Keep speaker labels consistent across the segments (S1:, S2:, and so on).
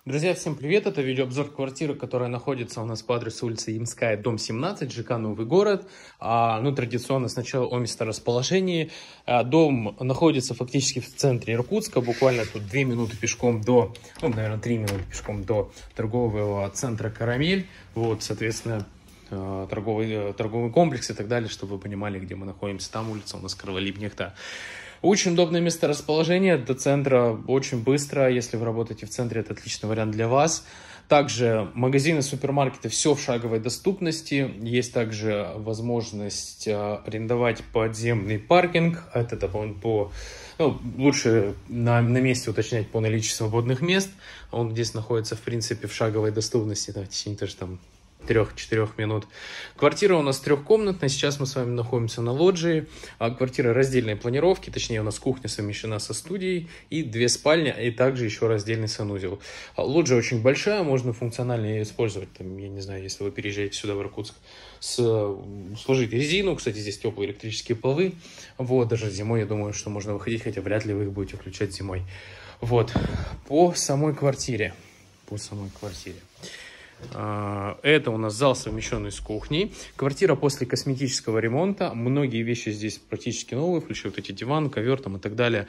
S1: Друзья, всем привет! Это видеообзор квартиры, которая находится у нас по адресу улица Ямская, дом 17, ЖК Новый город. Традиционно сначала о месторасположении. Дом находится фактически в центре Иркутска, буквально тут 2 минуты пешком до, наверное, 3 минуты пешком до торгового центра «Карамель». Вот, соответственно, торговый комплекс и так далее, чтобы вы понимали, где мы находимся. Там улица у нас Кроволипнехта. Очень удобное месторасположение, до центра очень быстро. Если вы работаете в центре, это отличный вариант для вас. Также магазины, супермаркеты, все в шаговой доступности. Есть также возможность арендовать подземный паркинг. Это лучше на месте уточнять по наличию свободных мест. Он здесь находится, в принципе, в шаговой доступности. В течение тоже там 3-4 минут. Квартира у нас трехкомнатная, сейчас мы с вами находимся на лоджии. Квартира раздельной планировки, точнее у нас кухня совмещена со студией и 2 спальни, и также еще раздельный санузел. Лоджия очень большая, можно функционально ее использовать, я не знаю, если вы переезжаете сюда в Иркутск, сложить резину, кстати, здесь теплые электрические полы, даже зимой, я думаю, что можно выходить, хотя вряд ли вы их будете включать зимой. По самой квартире. Это у нас зал, совмещенный с кухней. Квартира после косметического ремонта. Многие вещи здесь практически новые, включая эти диван, ковер и так далее.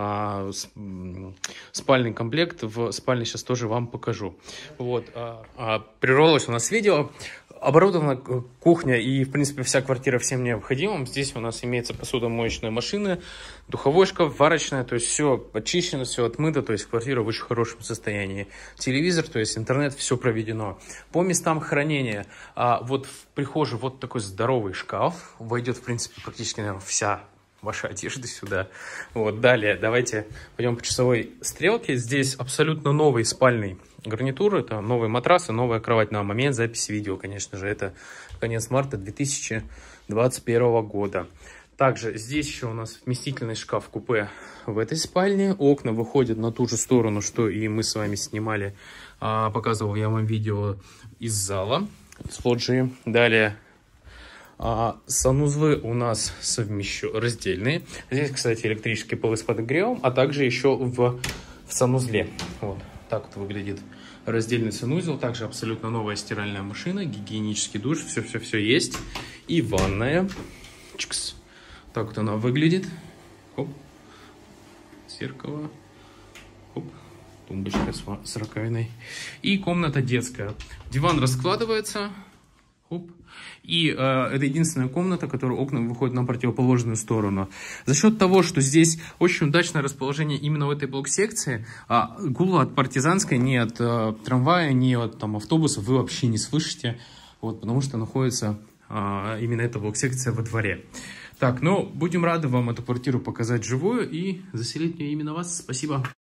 S1: Спальный комплект в спальне сейчас тоже вам покажу. Прервалось у нас видео. Оборудована кухня и, в принципе, вся квартира всем необходимым. Здесь у нас имеется посудомоечная машина, духовой шкаф, варочная, то есть все очищено, все отмыто, то есть квартира в очень хорошем состоянии. Телевизор, то есть интернет, все проведено. По местам хранения, в прихожей такой здоровый шкаф, войдет, в принципе, практически, наверное, вся ваша одежда сюда. Далее давайте пойдем по часовой стрелке. Здесь абсолютно новый спальный гарнитур, это новые матрасы, новая кровать на момент записи видео, конечно же, это конец марта 2021 года. Также здесь еще у нас вместительный шкаф-купе в этой спальне. Окна выходят на ту же сторону, что и мы с вами снимали, показывал я вам видео из зала, с лоджии. Далее санузлы у нас раздельные. Здесь, кстати, электрические полы с подогревом, а также еще в санузле. Так выглядит раздельный санузел. Также абсолютно новая стиральная машина, гигиенический душ, все есть. И ванная. Чикс. Так она выглядит. Хоп. Зеркало. Хоп. Тумбочка с раковиной. И комната детская. Диван раскладывается. Хоп. И это единственная комната, которая окна выходят на противоположную сторону. За счет того, что здесь очень удачное расположение именно в этой блок-секции, гула от Партизанской, ни от трамвая, ни от автобусов вы вообще не слышите, потому что находится именно эта блок-секция во дворе. Будем рады вам эту квартиру показать живую и заселить в нее именно вас. Спасибо.